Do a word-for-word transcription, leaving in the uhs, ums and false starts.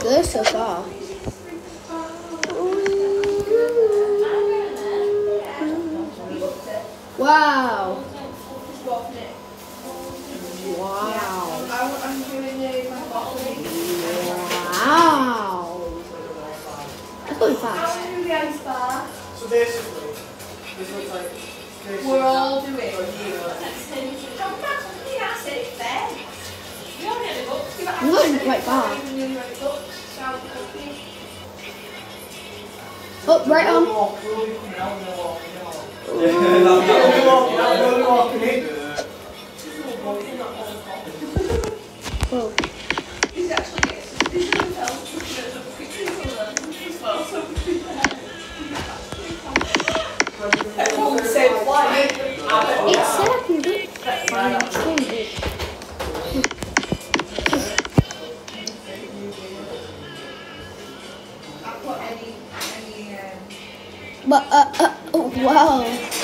good so far. Wow. Wow. Wow. That's going fast. So basically, this looks like this. We're all doing it. I'm going quite far. Oh, right on. Whoa. He's actually he's going to tell us as well, so everyone said why. It said I can do it. I'm trying to do it. But, uh, uh, oh, wow.